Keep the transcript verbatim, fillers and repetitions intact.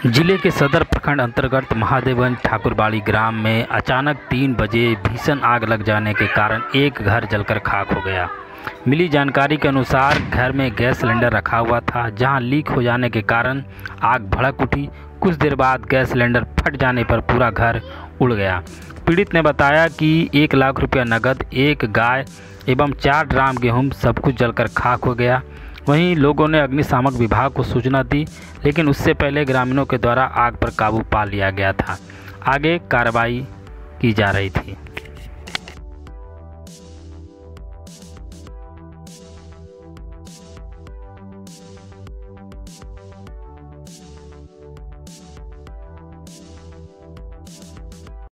जिले के सदर प्रखंड अंतर्गत महादेवगंज ठाकुरबाड़ी ग्राम में अचानक तीन बजे भीषण आग लग जाने के कारण एक घर जलकर खाक हो गया। मिली जानकारी के अनुसार घर में गैस सिलेंडर रखा हुआ था, जहां लीक हो जाने के कारण आग भड़क उठी। कुछ देर बाद गैस सिलेंडर फट जाने पर पूरा घर उड़ गया। पीड़ित ने बताया कि एक लाख रुपया नकद, एक गाय एवं चार ड्राम गेहूं सब कुछ जलकर खाक हो गया। वहीं लोगों ने अग्निशामक विभाग को सूचना दी, लेकिन उससे पहले ग्रामीणों के द्वारा आग पर काबू पा लिया गया था। आगे कार्रवाई की जा रही थी।